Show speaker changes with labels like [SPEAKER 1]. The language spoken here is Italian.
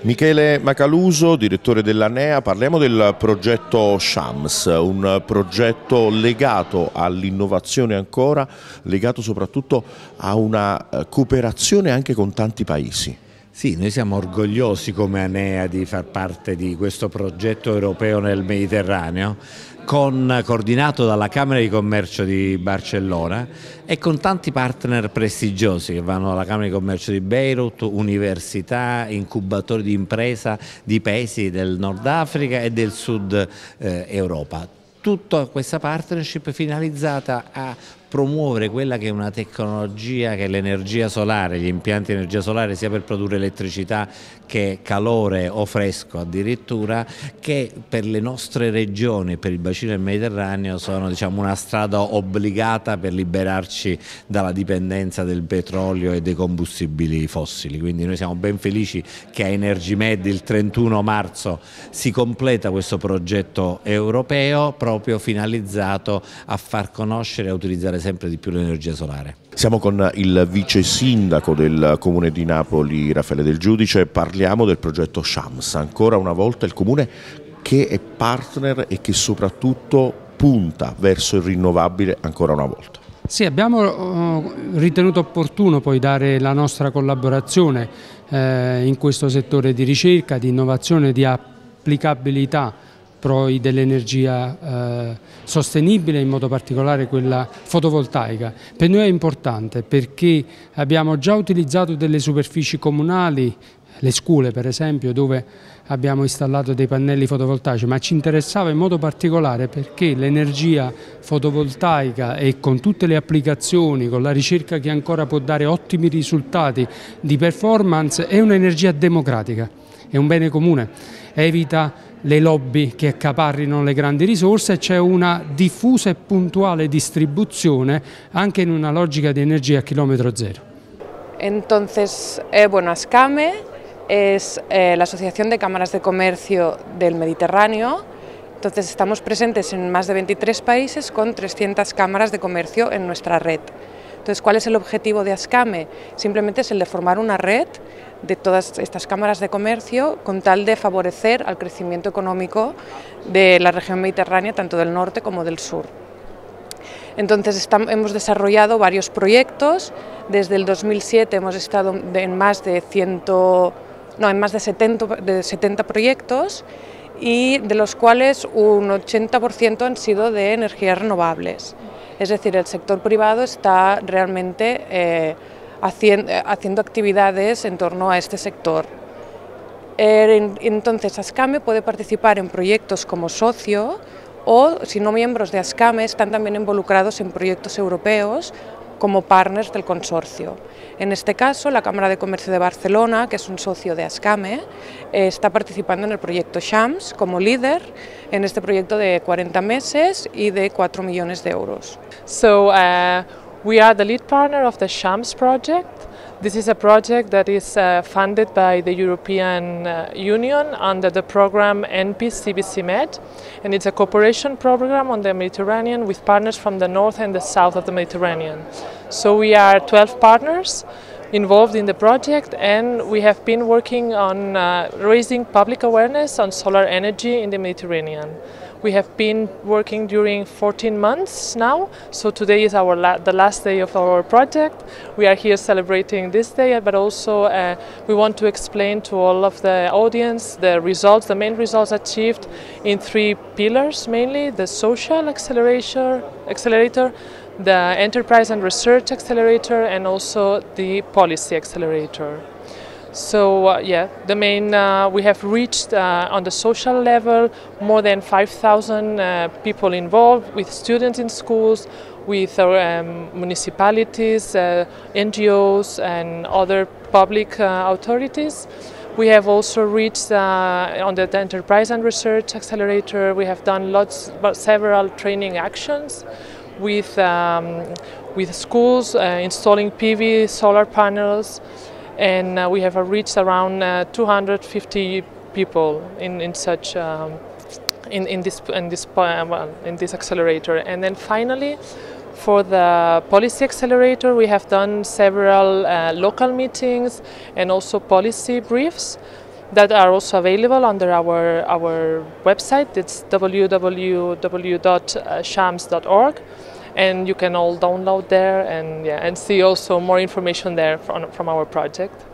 [SPEAKER 1] Michele Macaluso, direttore dell'ANEA, parliamo del progetto Shams, un progetto legato all'innovazione ancora, legato soprattutto a una cooperazione anche con tanti paesi.
[SPEAKER 2] Sì, noi siamo orgogliosi come ANEA di far parte di questo progetto europeo nel Mediterraneo, coordinato dalla Camera di Commercio di Barcellona e con tanti partner prestigiosi che vanno dalla Camera di Commercio di Beirut, università, incubatori di impresa di paesi del Nord Africa e del Sud Europa. Tutta questa partnership finalizzata a promuovere quella che è una tecnologia che è l'energia solare, gli impianti di energia solare sia per produrre elettricità che calore o fresco addirittura, che per le nostre regioni, per il bacino del Mediterraneo sono una strada obbligata per liberarci dalla dipendenza del petrolio e dei combustibili fossili. Quindi noi siamo ben felici che a Energimed il 31 marzo si completa questo progetto europeo proprio finalizzato a far conoscere e a utilizzare sempre di più l'energia solare.
[SPEAKER 1] Siamo con il vice sindaco del Comune di Napoli, Raffaele Del Giudice, parliamo del progetto Shams, ancora una volta il Comune che è partner e che soprattutto punta verso il rinnovabile ancora una volta.
[SPEAKER 3] Sì, abbiamo ritenuto opportuno poi dare la nostra collaborazione in questo settore di ricerca, di innovazione, di applicabilità dell'energia sostenibile, in modo particolare quella fotovoltaica. Per noi è importante perché abbiamo già utilizzato delle superfici comunali, le scuole per esempio, dove abbiamo installato dei pannelli fotovoltaici, ma ci interessava in modo particolare perché l'energia fotovoltaica e con tutte le applicazioni, con la ricerca che ancora può dare ottimi risultati di performance, è un'energia democratica, è un bene comune, evita le lobby che accaparrino le grandi risorse e c'è una diffusa e puntuale distribuzione anche in una logica di energia a chilometro zero.
[SPEAKER 4] Entonces, bueno, ASCAME es la Asociación de Cámaras de Comercio del Mediterráneo. Entonces estamos presentes en más de 23 países con 300 cámaras de comercio en nuestra red. Entonces, ¿cuál es el objetivo de ASCAME? Simplemente es el de formar una red de todas estas cámaras de comercio con tal de favorecer al crecimiento económico de la región mediterránea, tanto del norte como del sur. Entonces hemos desarrollado varios proyectos. Desde el 2007 hemos estado en más de 70 proyectos y de los cuales un 80% han sido de energías renovables. Es decir, el sector privado está realmente haciendo actividades en torno a este sector. Entonces, ASCAME puede participar en proyectos como socio o, si no miembros de ASCAME, están también involucrados en proyectos europeos como partners del consorcio. En este caso, la Cámara de Comercio de Barcelona, que es un socio de ASCAME, está participando en el proyecto Shams como líder en este proyecto de 40 meses y de 4 millones de euros.
[SPEAKER 5] We are the lead partner of the Shams project. This is a project that is funded by the European Union under the program NP-CBC Med, and it's a cooperation program on the Mediterranean with partners from the north and the south of the Mediterranean. So we are 12 partners involved in the project, and we have been working on raising public awareness on solar energy in the Mediterranean. We have been working during 14 months now, so today is the last day of our project. We are here celebrating this day, but also we want to explain to all of the audience the main results achieved in 3 pillars mainly: the social accelerator, the enterprise and research accelerator, and also the policy accelerator. So the main we have reached on the social level more than 5,000 people involved, with students in schools, with municipalities, NGOs and other public authorities. We have also reached on the enterprise and research accelerator. We have done several training actions with schools installing PV solar panels. And we have reached around 250 people in such in this accelerator. And then finally, for the policy accelerator, we have done several local meetings and also policy briefs. that are also available under our website. It's www.shams.org, and you can all download there and see also more information there from our project.